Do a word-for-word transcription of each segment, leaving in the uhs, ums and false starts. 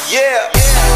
Yeah.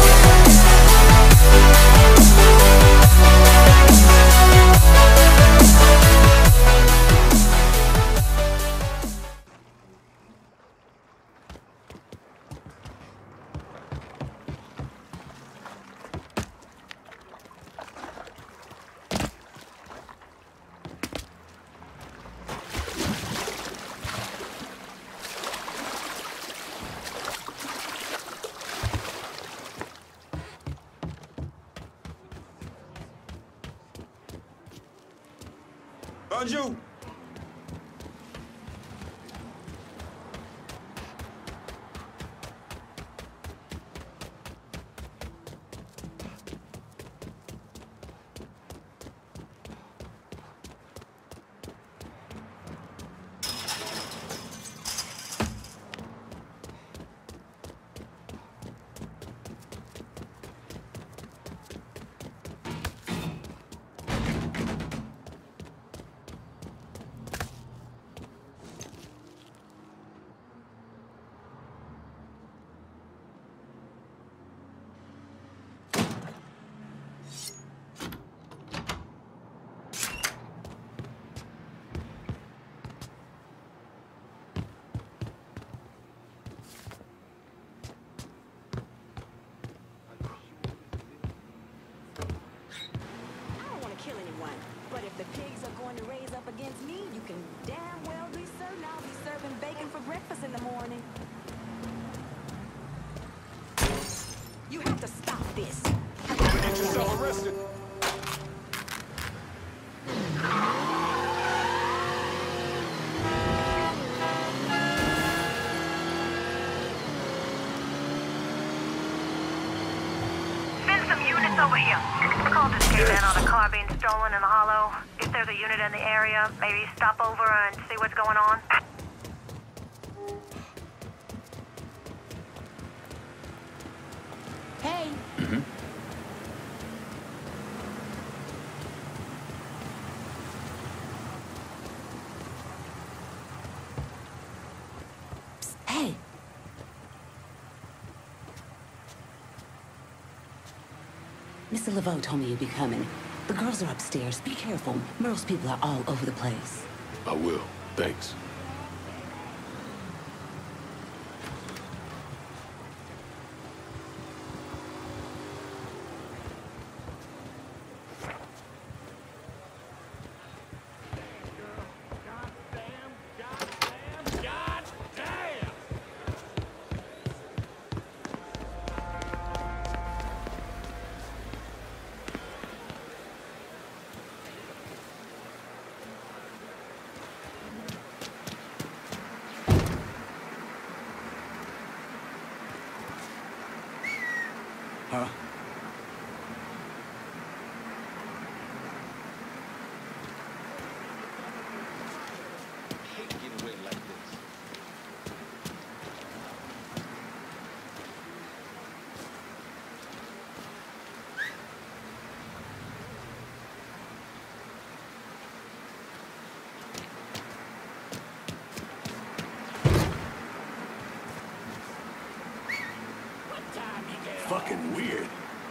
Bonjour. But if the pigs are going to raise up against me, you can damn well be certain I'll be serving bacon for breakfast in the morning. You have to stop this. Get yourself arrested. Send some units over here. Call this came in on a car being stolen in the hollow. If there's a unit in the area, maybe stop over and see what's going on. Hey. Mm-hmm. Psst, hey. Mister Laveau told me you'd be coming. The girls are upstairs. Be careful. Merle's people are all over the place. I will. Thanks. Huh? I hate getting wet like this. Fucking weird.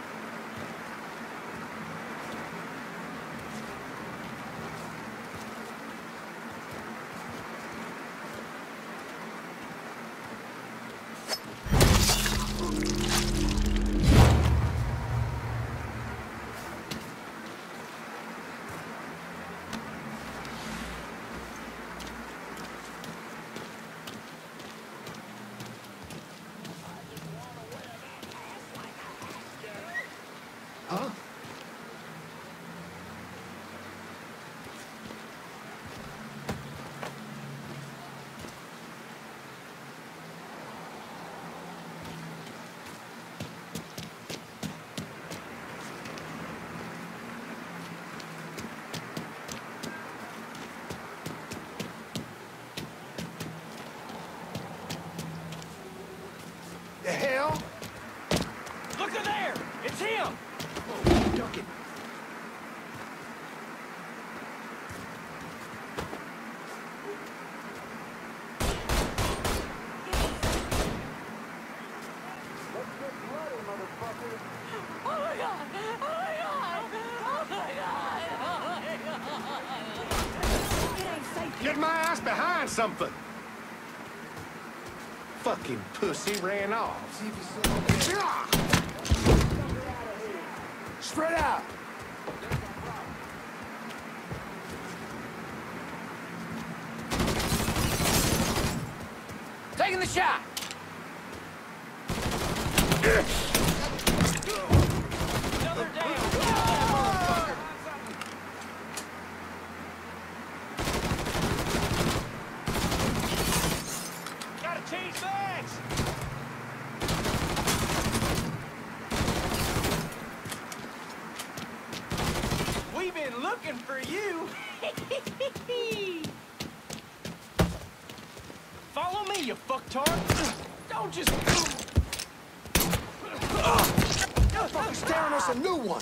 Huh? The hell? Look at there! It's him! motherfucker. Oh my god! Oh my god! Oh my god! Oh my god! It ain't safe. Get my ass behind something. Fucking pussy ran off. Spread out. Taking the shot! Another down! Gotta change bags! We've been looking for you! Follow me, you fucktard! Don't just... Fucking staring us a new one.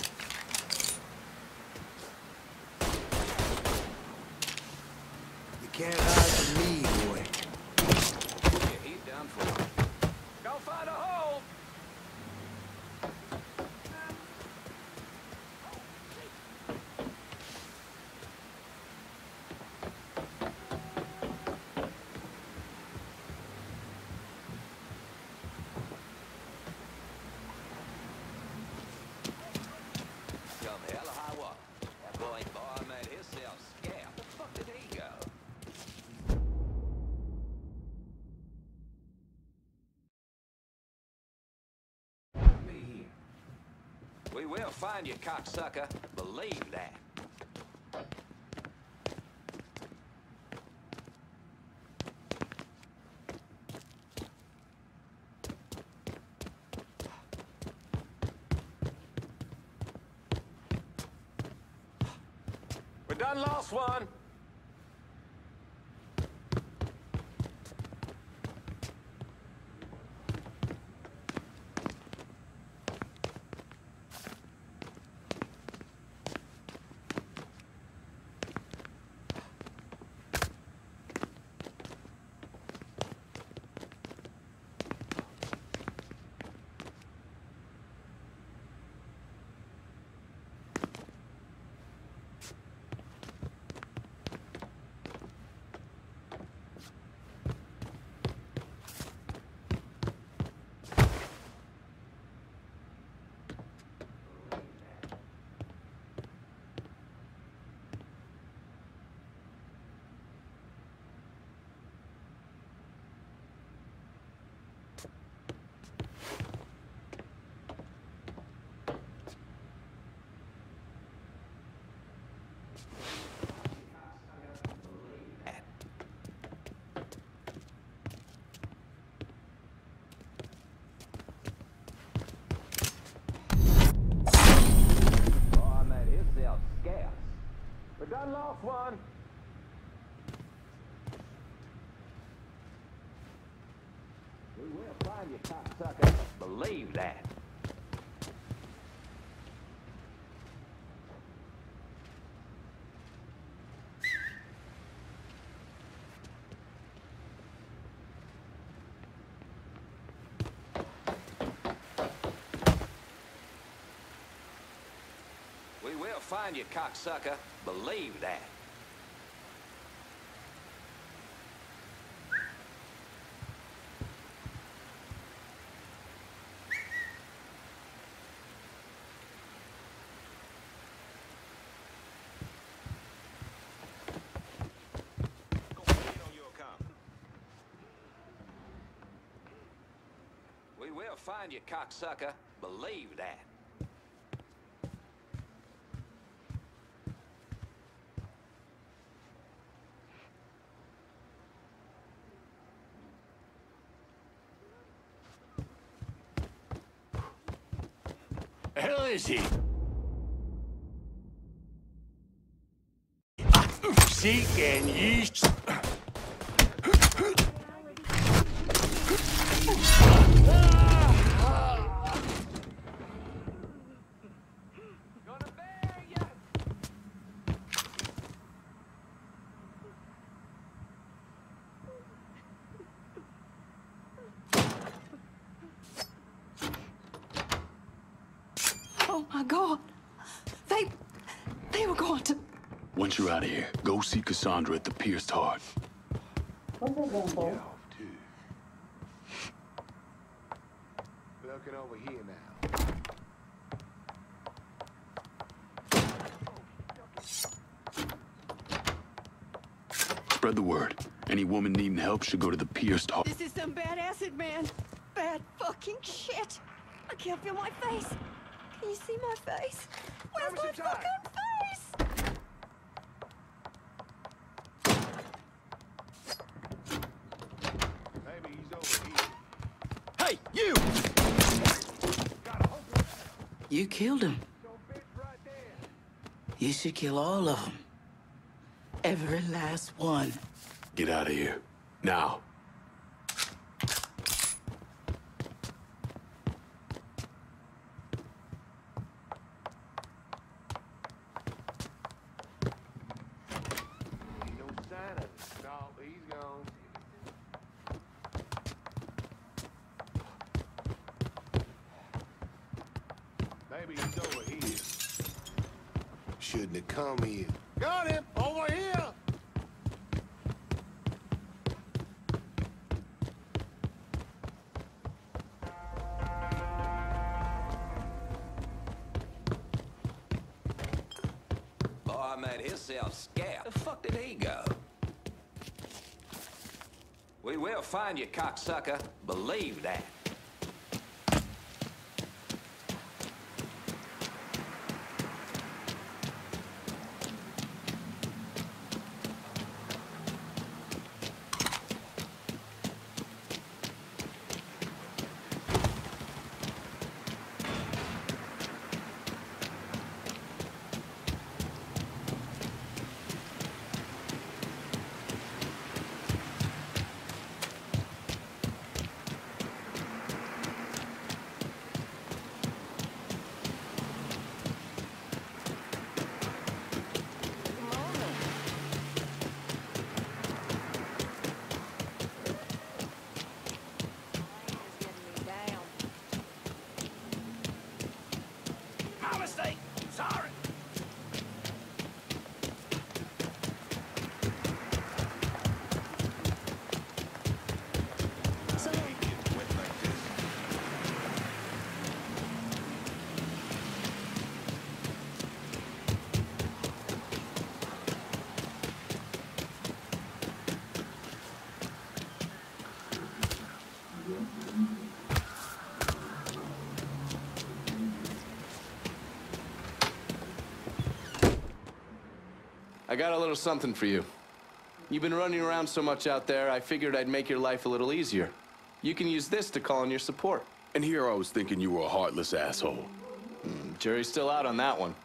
You can't hide from me, boy. Yeah, he's done for. Go find a hole! Come hell or high water. That boy ain't bar made himself scared. The fuck did he go? We will find you, cocksucker. Believe that. We done lost one. Bar made himself scarce. We done lost one. We will find you, cocksucker. Believe that. We will find you, cocksucker. Believe that. We will find you, cocksucker. Believe that. Hell is he? Seek and ye. Gonna bury ya! Oh my God. They, they were going to... Once you're out of here, go see Cassandra at the Pierced Heart. Looking over here now. Spread the word. Any woman needing help should go to the Pierced Heart. This is some bad acid, man. Bad fucking shit. I can't feel my face. Can you see my face? Where's my fucking face? Maybe he's over here. Hey, you! You killed him. Your bitch right there. You should kill all of them. Every last one. Get out of here. Now. Ain't no sign of it. No, he's gone. Maybe he's over here. Shouldn't have come here. Got him! Over here! Boy made himself scarce. The fuck did he go? We will find you, cocksucker. Believe that. My mistake. Sorry. I got a little something for you. You've been running around so much out there, I figured I'd make your life a little easier. You can use this to call in your support. And here I was thinking you were a heartless asshole. Mm, jury's still out on that one.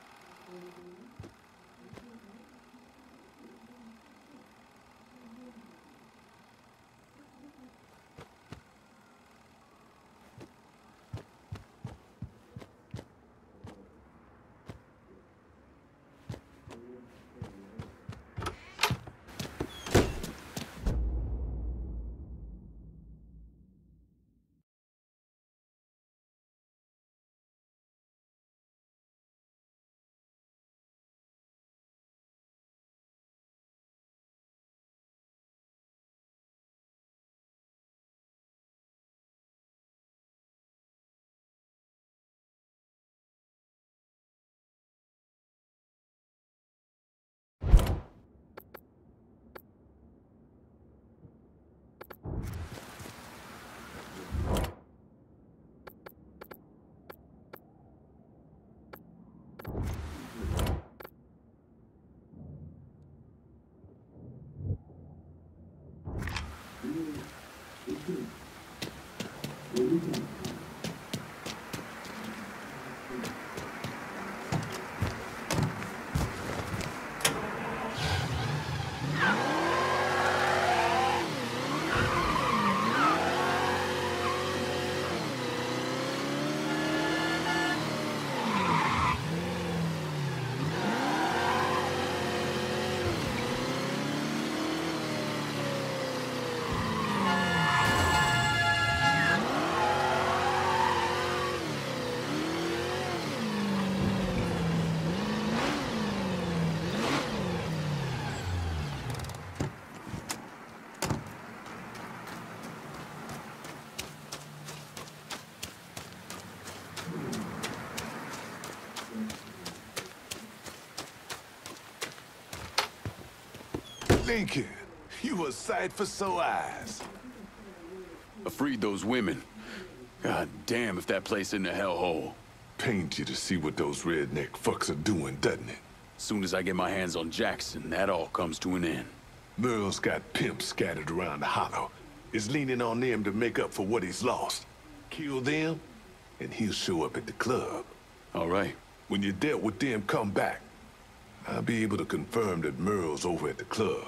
Lincoln, you a sight for sore eyes. I freed those women. God damn if that place isn't a hellhole. Pains you to see what those redneck fucks are doing, doesn't it? Soon as I get my hands on Jackson, that all comes to an end. Merle's got pimps scattered around the hollow. Is leaning on them to make up for what he's lost. Kill them, and he'll show up at the club. All right. When you dealt with them, come back. I'll be able to confirm that Merle's over at the club.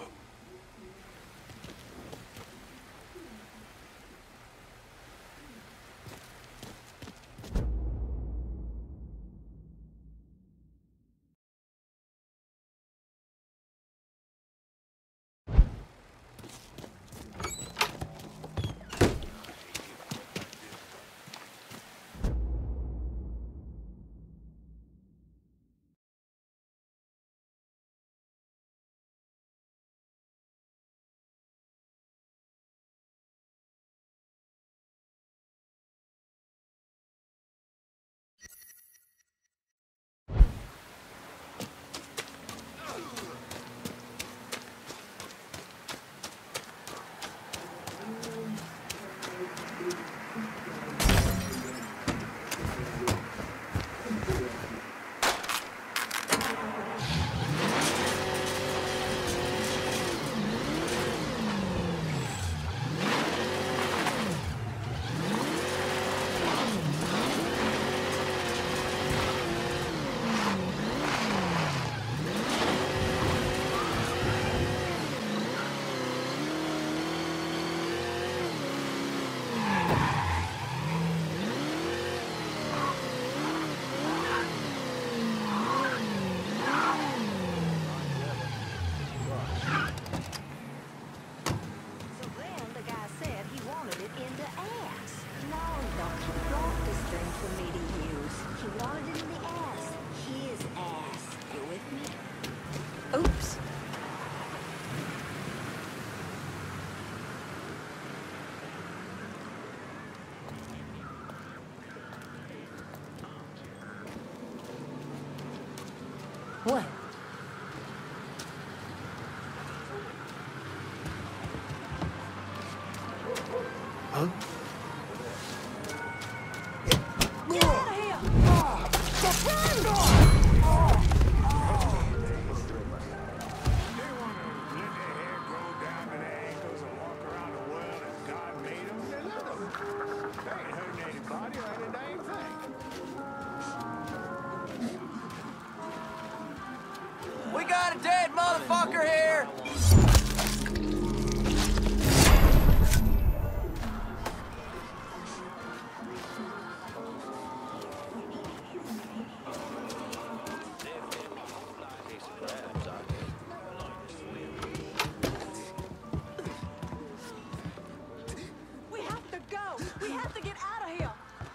Oops. What? Huh? Get out of here! We got a dead motherfucker here! We have to go! We have to get out of here!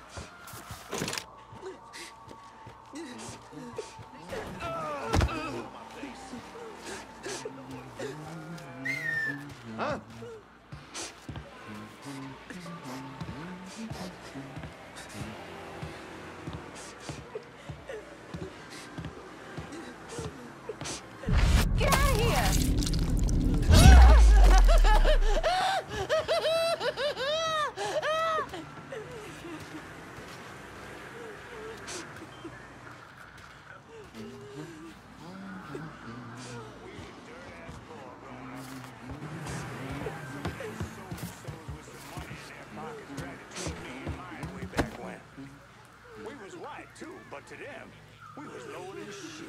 Huh? Get out of here! But to them, we was loaded as shit.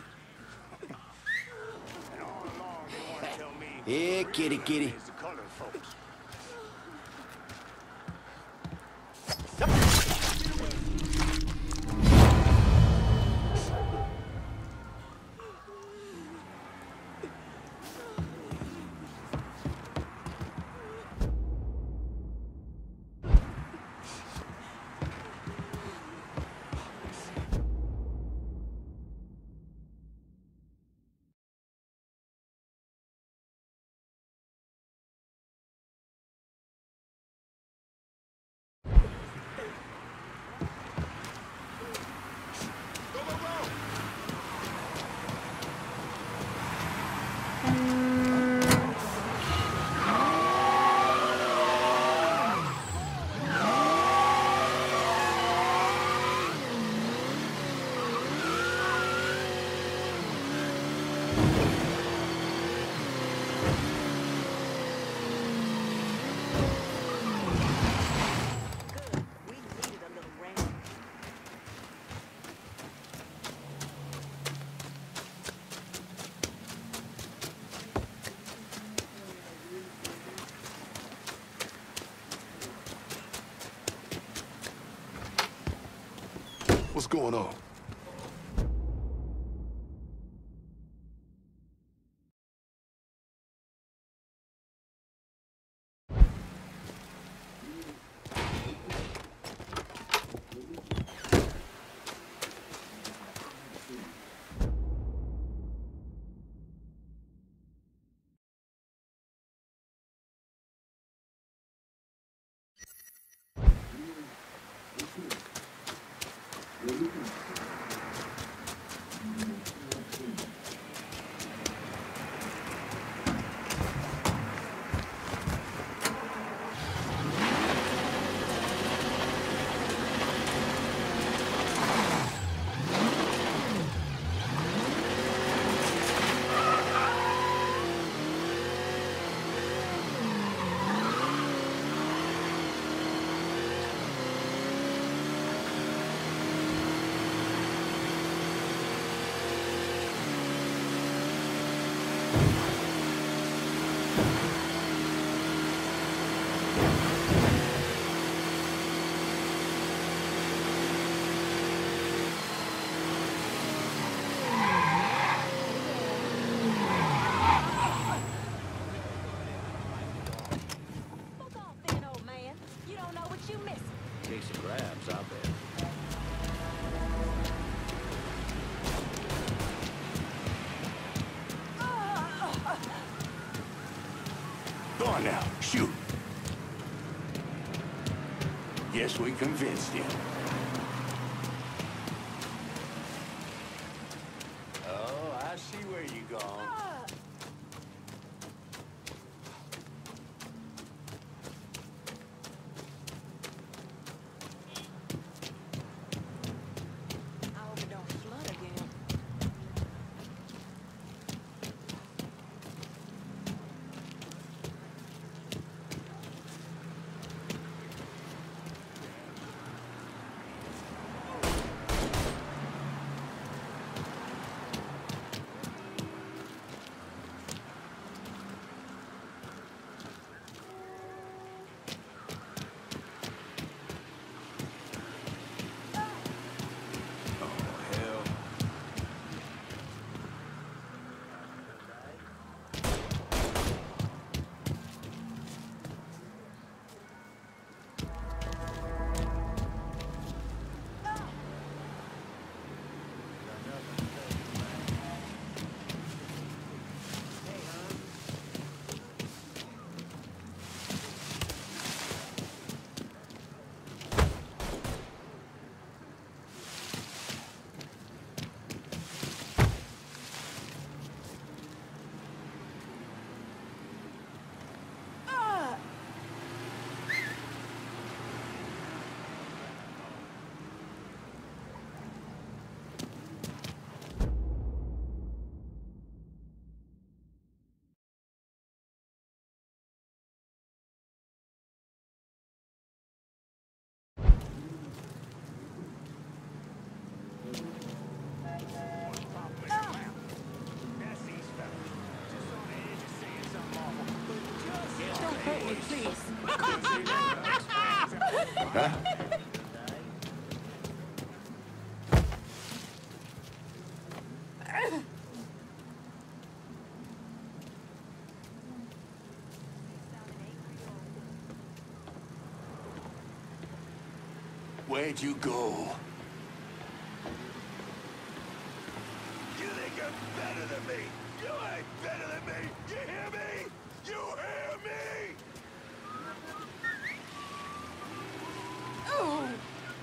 And all along they want to tell me... Yeah, kitty, kitty. ...is the colored folks. What's going on? Go on now, shoot. Yes, we convinced him. Oh, I see where you're going. Huh? Where'd you go? You think you're better than me? You ain't better than me! You hear me? You hear me? Oh!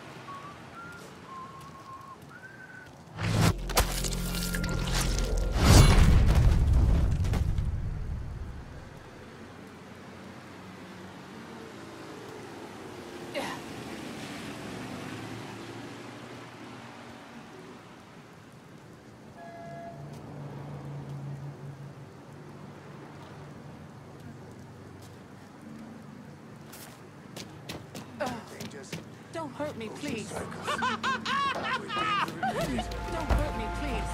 Don't hurt me, please. Don't hurt me, please.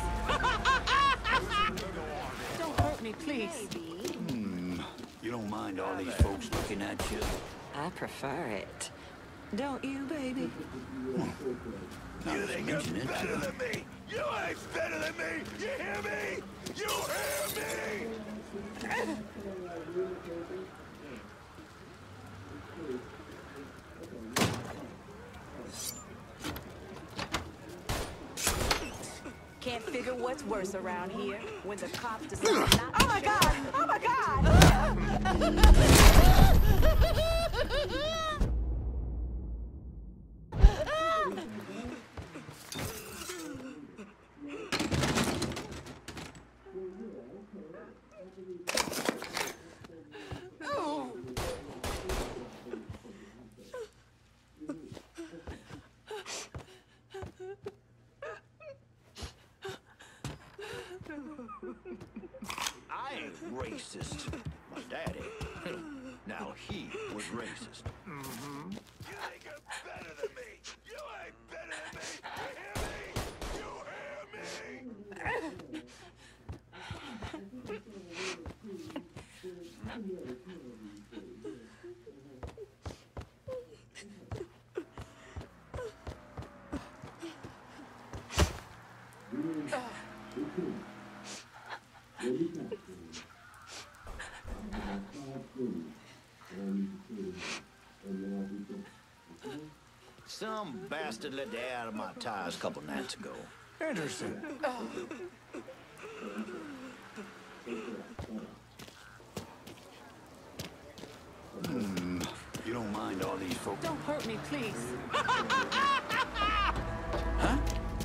Don't hurt me, please. Hmm. You don't mind all these folks looking at you? I prefer it. Don't you, baby? Now that you mention it, better uh, than me! You ain't better than me! You hear me? You hear me? Can't figure what's worse around here when the cops decide not to. Oh my god! Oh my god! I ain't racist. My daddy. Now he was racist. Mm-hmm. You think you're better than me! You ain't better than me! You hear me? You hear me? Some bastard let the air out of my tires a couple nights ago. Interesting. Hmm. You don't mind all these folks? Don't hurt me, please. Huh?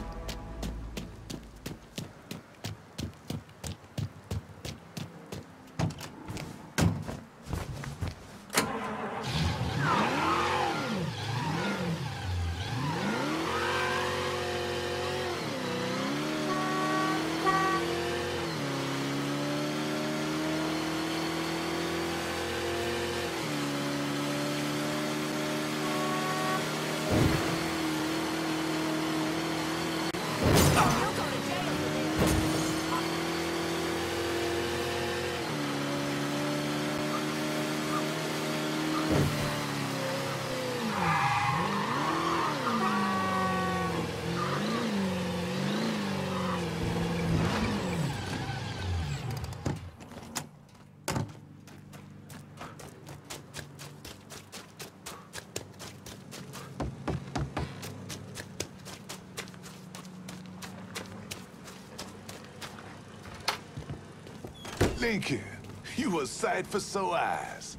Lincoln, you a sight for sore eyes.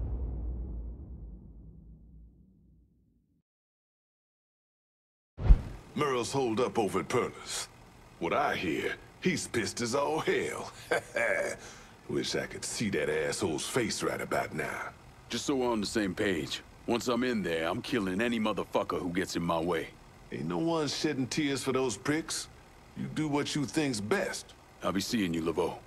Merle's holed up over at Perla's. What I hear, he's pissed as all hell. Wish I could see that asshole's face right about now. Just so we're on the same page. Once I'm in there, I'm killing any motherfucker who gets in my way. Ain't no one shedding tears for those pricks. You do what you think's best. I'll be seeing you, Laveau.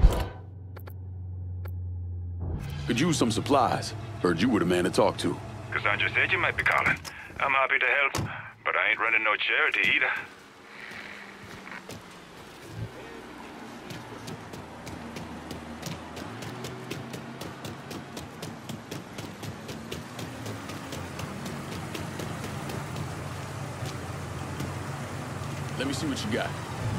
Could use some supplies. Heard you were the man to talk to. Cassandra said you might be calling. I'm happy to help, but I ain't running no charity either. Let me see what you got.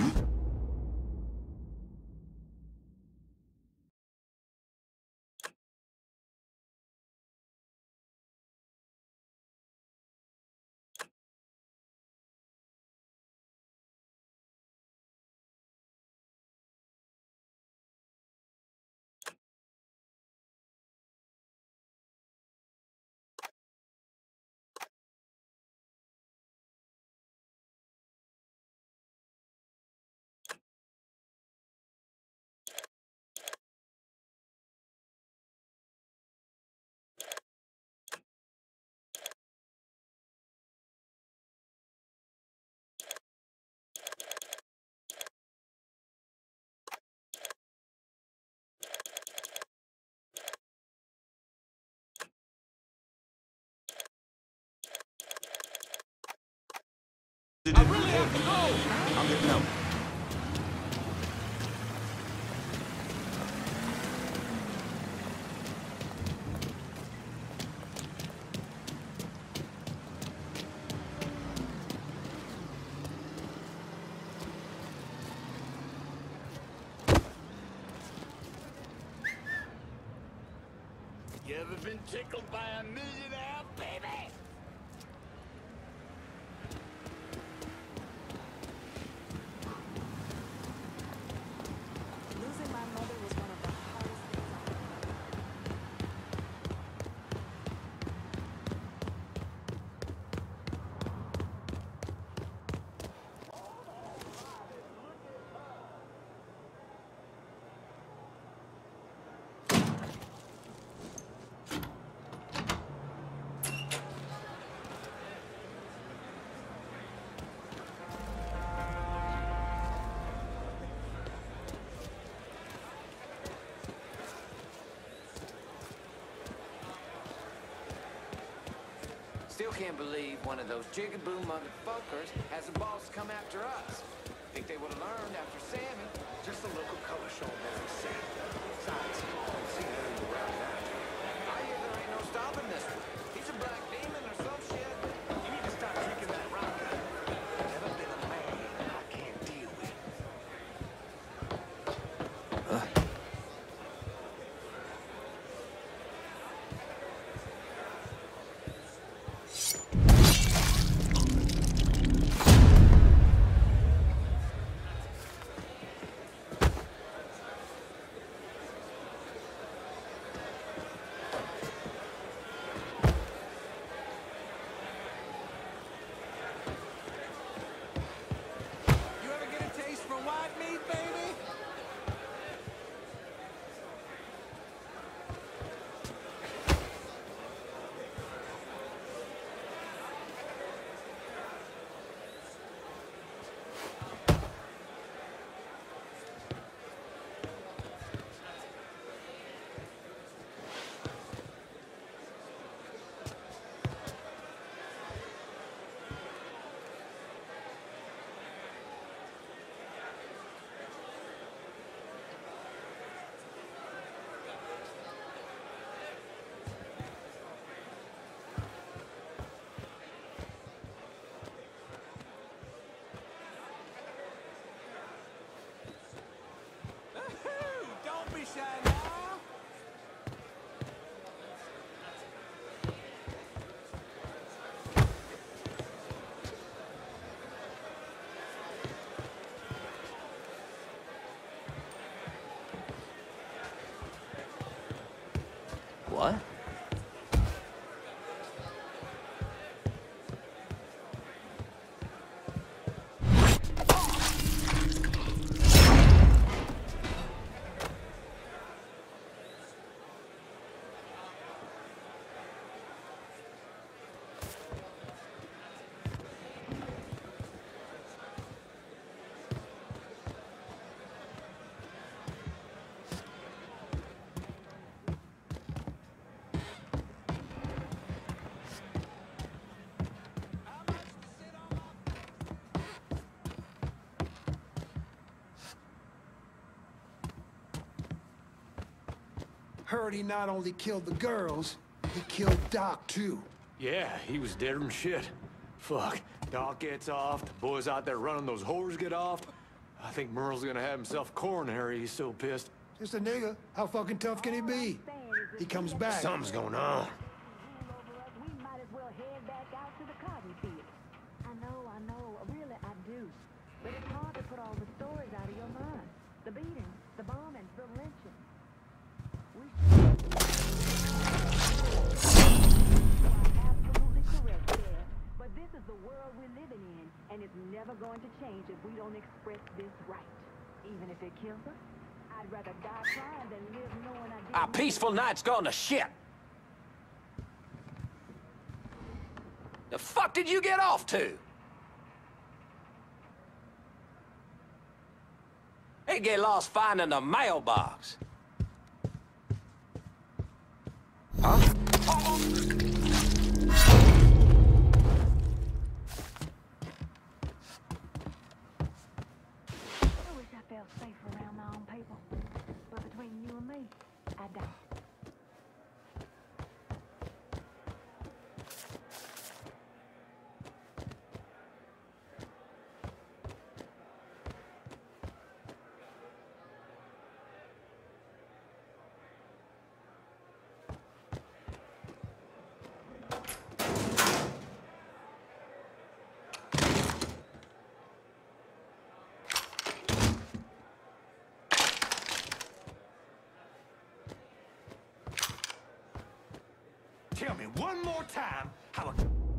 I really have to go! I'm getting out. You ever been tickled by a millionaire, baby? Losing my mother was one of the hardest things Still can't believe one of those jigaboo motherfuckers has the balls to come after us. Think they would have learned after Sammy. Just a local color show doesn't say. Besides, I've seen him around now. I hear there ain't no stopping this one. He's a black demon or some shit. You need to stop drinking that rocket. Never been a man I can't deal with. Huh? You ever get a taste for white meat, baby? Don't be shy now. What? Heard he not only killed the girls, he killed Doc, too. Yeah, he was deader than shit. Fuck. Doc gets off, the boys out there running those whores get off. I think Merle's gonna have himself coronary, he's so pissed. Just a nigga. How fucking tough can he be? He comes back. Something's going on. We might as well head back out to the cotton field. I know, I know, really I do. But it's hard to put all the stories out of your mind. The beatings, the bombings, the lynching. We absolutely correct there. But this is the world we're living in, and it's never going to change if we don't express this right. Even if it kills us, I'd rather die trying than live knowing I did. Our peaceful night's gone to shit. The fuck did you get off to? They get lost finding the mailbox. Huh? Oh. I wish I felt safe around my own people. But between you and me, I don't. Tell me one more time how a...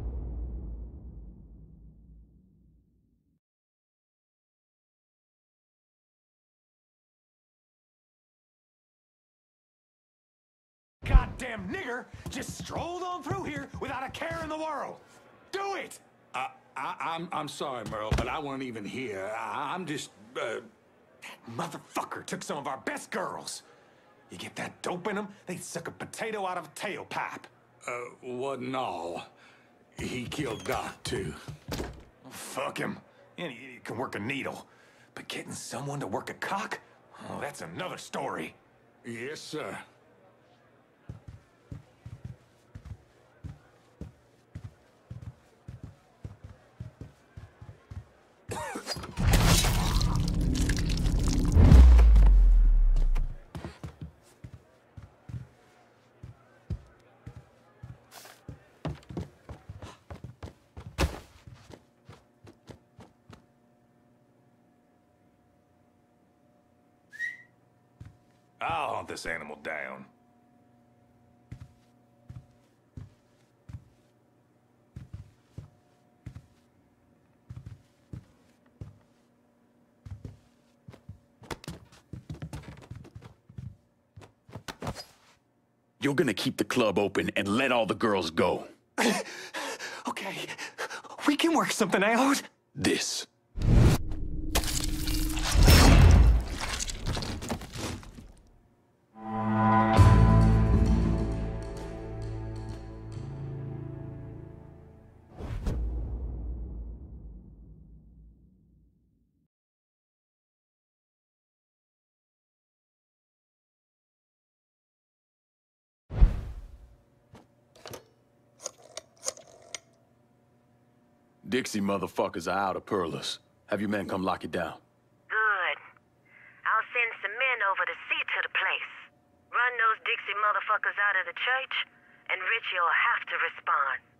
goddamn nigger just strolled on through here without a care in the world. Do it! Uh, I, I'm, I'm sorry, Merle, but I wasn't even here. I, I'm just, uh... That motherfucker took some of our best girls. You get that dope in them, they'd suck a potato out of a tailpipe. Uh, wasn't all. He killed Doc, too. Oh, fuck him. Any idiot can work a needle. But getting someone to work a cock? Oh, that's another story. Yes, sir. I'll hunt this animal down. You're gonna keep the club open and let all the girls go. Okay, we can work something out. This. Dixie motherfuckers are out of Perlas. Have your men come lock it down. Good. I'll send some men over to see to the place. Run those Dixie motherfuckers out of the church, and Richie'll have to respond.